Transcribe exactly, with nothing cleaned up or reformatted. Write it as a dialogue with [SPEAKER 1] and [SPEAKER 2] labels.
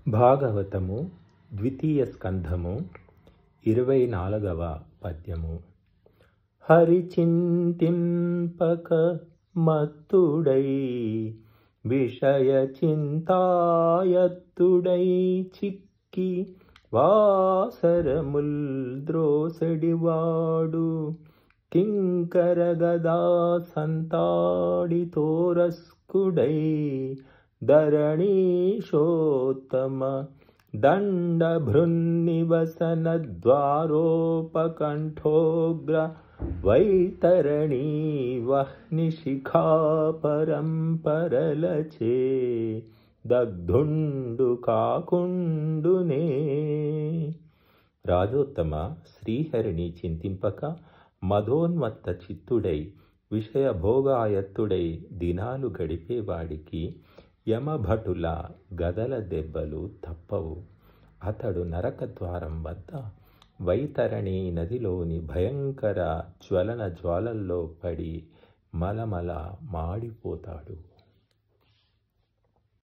[SPEAKER 1] భాగవతము ద్వితీయ స్కంధము ఇరవై నాలుగవ పద్యము. హరిచింతింపక మత్తుడై విషయ చింతాయత్తుడై చిక్కి వాసరముల్ ద్రోసడివాడు కింకర గదా సంతాడి తోరస్కుడై ధరణీశోత్తమ దండభృన్నివసన ద్వారోపకంఠోగ్ర వైతరణీ వహ్ని శిఖా పరంపరలచే దగ్ధుండు కాకుండునే. రాజోత్తమ శ్రీహరిని చింతింపక మధోన్మత్త చిత్తుడై విషయభోగాయత్తుడై దినాలు గడిపేవాడికి యమభటుల గదల దెబ్బలు తప్పవు. అతడు నరకద్వారం వద్ద వైతరణి నదిలోని భయంకర జ్వలన జ్వాలల్లో పడి మలమల మాడిపోతాడు.